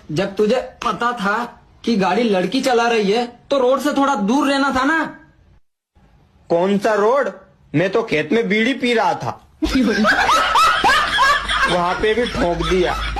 जब तुझे पता था कि गाड़ी लड़की चला रही है तो रोड से थोड़ा दूर रहना था ना। कौन सा रोड? मैं तो खेत में बीड़ी पी रहा था। वहां पे भी ठोक दिया।